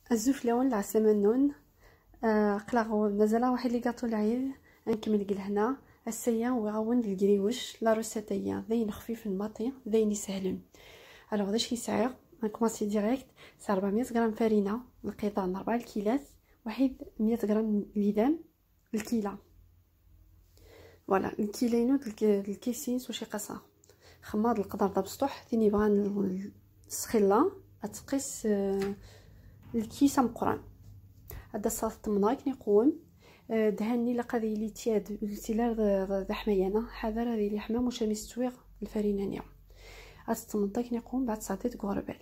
الزفلون العسل منون. قلاغ مازال واحد لي كاطو العيد نكمل هنا. السيا وغاون الكريوش لا روسيتيا ذين خفيف الماطي ذين يسهلون. الوغ داش يسعى نكوماسي ديريكت. سي 400 غرام فرينه القطان 4 كيلات، واحد 100 غرام ليدام الكيله. فوالا الكيلينو الكيسين وشي قصا خماض القدر دا بسطح ثاني بغا السخيله تقيس الكيسه مقران. هذا صاص طمنا كي نقوم دهني لقضي لي تياد التيلار ذا حميانه حذر هذه لي حمام واش مستويغ الفرينانيه. الطمنطا كي نقوم بعد ساعتين غربال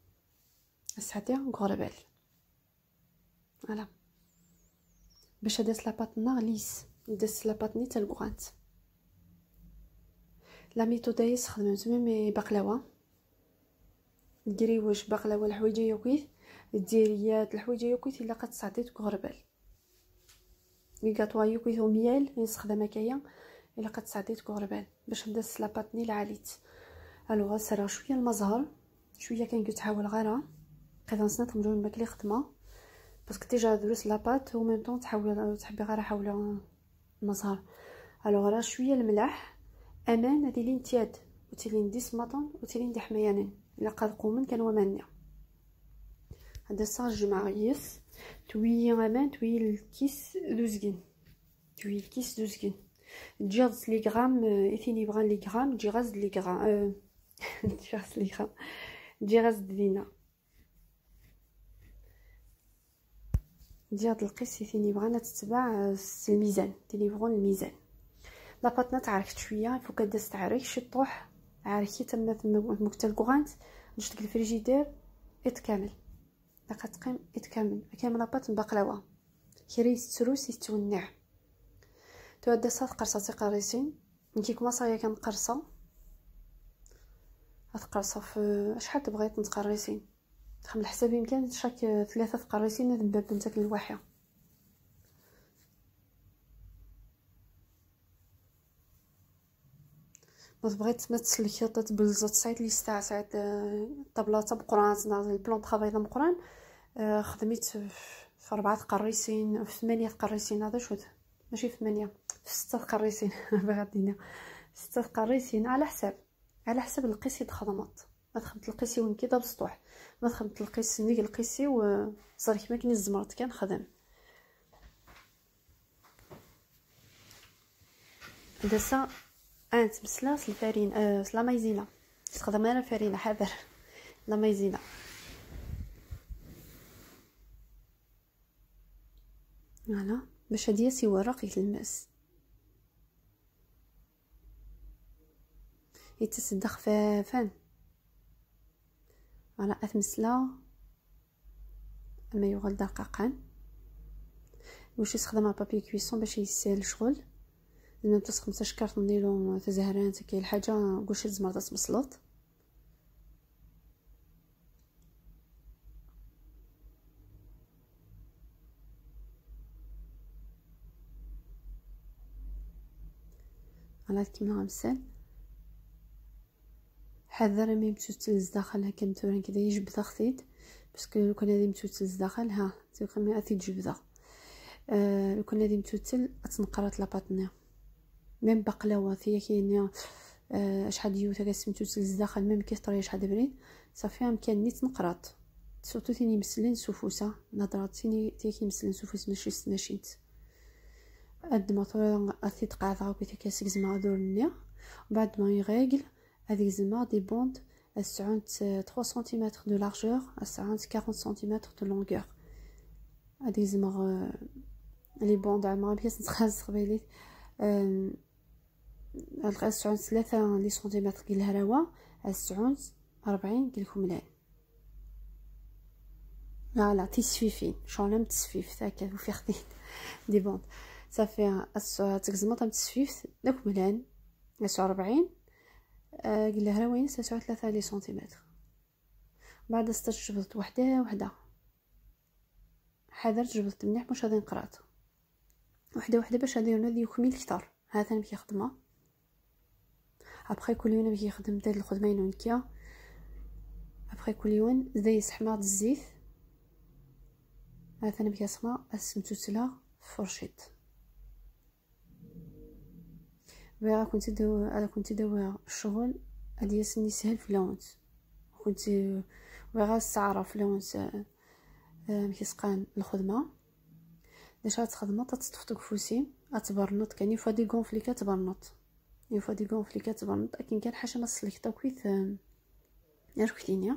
غربال. فوالا باش داس لاباطنا ليس داس لاباطني تاع الكوانت. لا ميثود خدمه زعما بقلاوه الكريوش بقلاوه الحويجه يوكيت الديريات الحويجه يوكيت الا قد صعديت غربال لي غاطوا يوكيت وميال نستخدم هكايا الا قد صعديت غربال باش ندس لاباطني العاليت. الوغ سرا شويه المزهر شويه كان كتحاول غيره قيدا نسنات نجو الماكله خدمه باسكو ديجا دروس لاباط و ميم طون تحاول تحبي غير حول المزهر. الوغ راه شويه الملح امان هذه لين تياد وتيلين ديس مطن وتيلين دي حميانين الا قاد قومن كان ومانيا. هذا صار جمعيس توي امان توي الكيس دوزكين توي الكيس دوزكين تجي لي غرام اثني بغا لي غرام تجي غاز لي غرام تجي غاز دينا ديال القيس ثاني بغانا تتبع الميزان تليفون الميزان. لاباطنا تعرفت شويه فوق داز تعرك شي طوح عاركي تما مكتل كوغانت نشتك الفريجيدير اتكامل لقد تقيم اتكامل كامل لاباط بقلاوه كري ستروس يتونع تو هدا صاد قرصه قريسين كي كوماصا هي كنقرصه غتقرصه في شحال تبغيت نتقريسين خم الحساب يمكن شاك 3 قريسين من باب نتاك الواحه. ما بغيت ما تسلكي تبلزات سايت لي ساعات طبلاطه بقران ناضي البلون طرافاي دا مقران خدميت في 4 قريسين في 8 قريسين. هذا شو ماشي في 8 في 6 قريسين بغادينا 6 قريسين على حساب القيسي خدمات. ما خدمت القيسي وين كده بسطوح ما خدمت القيسي نيك القيسي وصار كيما كني الزمرت كان خدم. دسا انت مسلاس الفرين لا مايزينا تخدم انا فرينه حذر لا مايزينا. فوالا باش هادي سي ورق يلمس يتصد خفافا. فوالا اتمسلا اما يغل دقيقا واش يستخدم البابي كويسون باش يسهل الشغل. لما تس 15 كارطون نيلون تزهران كاين الحاجه واش الزمر تمسلط. على كيما غنسال حذر ما يمتوتلز داخل هكا متورن كذا يجبد خطيد باسكو لو كان هذه متوتلز داخل ها تلقى ما اثي تجبده لو كان هذه متوتل تنقرات لاباطنيا ميم بقلاوه هي كاين شحال ديوت هكا متوتلز داخل ميم كيطري شحال بريد صافي امكن نيت نقرات سورتو ثاني مسلين سفوسه نهضرات ثاني كيمسلين سفوس ماشي سناشيت قد ما طول اثي تقاطع وكي كاسك زما دورنيا وبعد ما يغيقل هذيك زما دي بوند السعون 3 سنتيمتر دو لارجور السعون 40 سنتيمتر دو لونغور. هذيك زما لي بوند عمرها بيس نتخاز قبيليت السعون 3 لي سنتيمتر كيل الهراوه السعون 40 كيل كملان. فوالا تيسفيفين شغل تسفيف هكا وفي خدين دي بوند صافي تكزما تم تسفيف داك ملان 49 قال لها وين 3 لي سنتيمتر. بعد استجبت وحده حذر جبت مليح باش غادي نقرات وحده باش غادي نادي يكمل كثر. هذا انا كيخدمها ابخي كل يوم كيخدم ديال الخدمين ونكيا ابخي كل يوم زي حماض الزيت مثلا بكاسما اسمتوتلا فرشيط بغا كنت داوي الشغل هادي ياسني سهل في لونت كنت بغا استعرف لونت مكيسقان الخدمه داش غتخدم تطفطق فوسي اتبرنط كان يفوا دي غونفليكا تبرنط لكن كان حاجه ما صليك كويت ركتينيا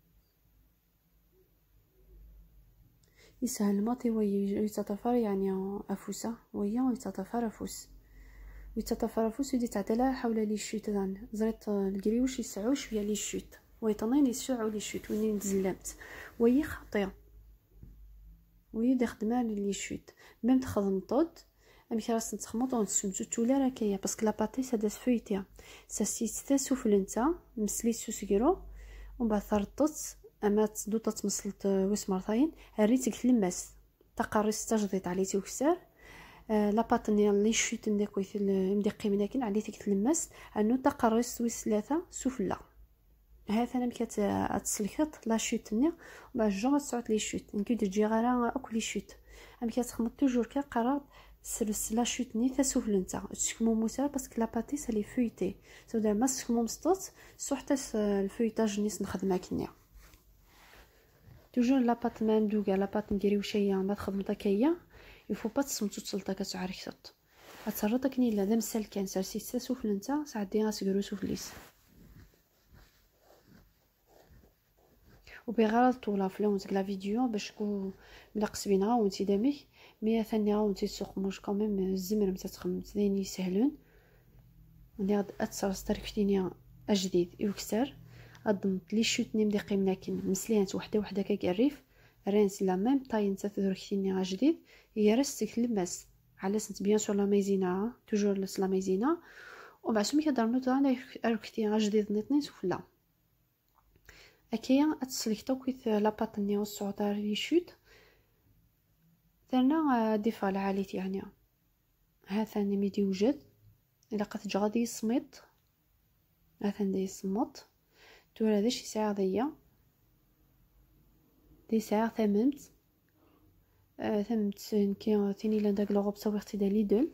يسهل الماطي ويتطفر يعني افوسه ويا يتطفر افوس ودي تعدلها حول لي شوت زريت الكريوش يسعو شويه لي شوت ويطنين يسعو لي شوت وين تزلمت وهي خطيه وهي دي خدمه لي شوت ميم تخدم طود امشي راس نتخمط ونسمتو تولا راه كايا باسكو لا باتي سا فويتيا سا سيستا سوفلنتا مسليت سوسكيرو ومن بعد ثرطت اما تدو تمصلت وسمرتين ريت تلمس تقريس تجديد عليتي وكسار لا باتني لي شوت نديك ويث مدقي مناكن عليتي تلمس انو تقريس ويس ثلاثه سفله هذا انا مكات اتسلكت لا شوت ني وبعد جون تسعط لي شوت نكيد تجي غير اكل لي شوت ام كتخمط توجور كقرار سلس لا شوت ني تسفل نتا تشكمو موسى باسكو لا باتي سالي فويتي سودا ما تشكمو مسطط سو حتى الفويتاج نيس نخدمها كنيا توجور لا بات مندوكا لا بات نديري وشيه ما تخدمتا كايا يفو با تصمتو تسلطا كتعركت اتسرطك ني لا دام سالكان سالسي تسفل نتا ساعدي غاسكرو سفليس وبغرض طولا فلونت لا فيديو باش كو ملقس بينا وانتي دامي مي ثاني وانتي تسوق موش كوميم الزمر متى تخمت زيني سهلون ندير اتسر ستركتينيا اجديد يكسر اضمت لي شوتني مدقي مناكن مسليانت وحده كقريف رانس لا ميم طاي نتا تدركتينيا جديد هي رستك لماس على سنت بيان سور لا ميزينا توجور لا ميزينا وبعد مي كدرنو تاع ركتي جديد نيطني سفلا اكيا اتسلكتو كيف لاباط نيو الصعدار لي شوت درنا ديفال عاليت يعني هذا نميدي وجد الا قد غادي يصمت هذا ندي يصمت تورا هذا شي ساعه دي ساعه ثمنت كي ثاني لنداك لوغوب تصويرتي دا ليدل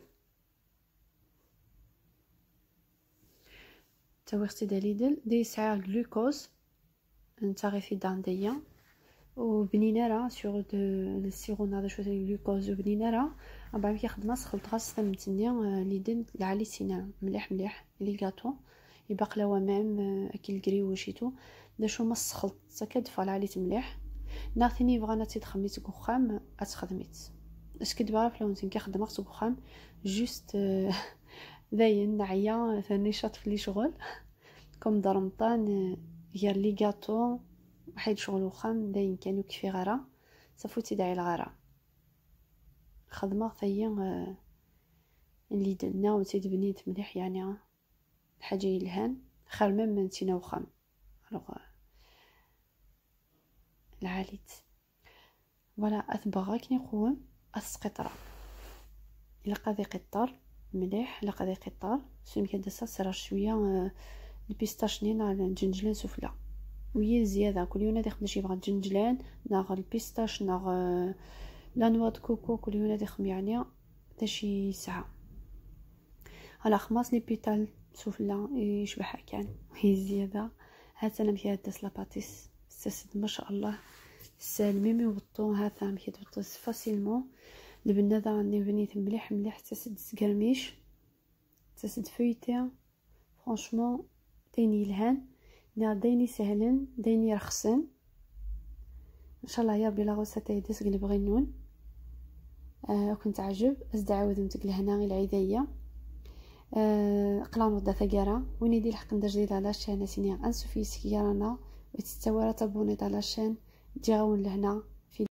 دي ساعه جلوكوز نتعرفي دانديا وبنينا راه سور دو السيرون هذا شويه الجلوكوز وبنينا راه بعد كي خدمه سخلت غاس ثمتنيا ليدن العالي سينا مليح لي غاتو يبقلاو مام اكل كري وشيتو داشو ما سخلت سكدفال عليت مليح ناثني بغانا تخميت كوخام اتخدميت اسكي دابا فلون كي خدمت كوخام جوست داين نعيا ثاني شاط في لي شغل كوم درمطان هي لي غاتو واحد شغل وخام داين كانوا كيفي غرا صافوتي داعي الغرا خدمه ثيا اللي درنا وتبنيت مليح يعني الحاجه يلهان خير من نتينا وخام الوغ العاليت فوالا اثبغا كي نقوم اسقطرا الا قاضي قطار مليح الا قاضي قطار سمي كدسا سرا شويه البيستاشني على الجنجلان سفلى وهي زياده كل يوم ناخذ شي بغا الجنجلان ناغ البيستاش ناغ لا نوا د كوكو كل يوم ناخذ يعني حتى شي ساعه على خماس لي بيتال سفلى يشبح كان هي زياده هذا انا مشي داس لاباتيس سد ما شاء الله سالمي يوطو هذا مشي توطو فاسيلمون البناده راني بنيت مليح حتى سد سكرميش حتى سد فويتي فرانشمون ديني الهان ديني سهلن ديني رخصن ان شاء الله يا ربي لا غوسه تايدس اللي بغينون كنت عجب ازد عاودمتك لهنا غير العيديه قلان ودا ثقاره وين يدي الحق ندير على الشان سينيا انسو في سكيرانا وتستوى تابونيت على الشان تجاون لهنا